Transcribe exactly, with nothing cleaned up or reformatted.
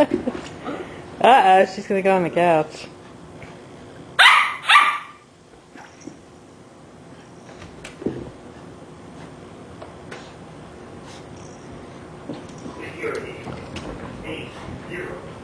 Uh-oh, she's gonna go on the couch. Security. Eight, zero.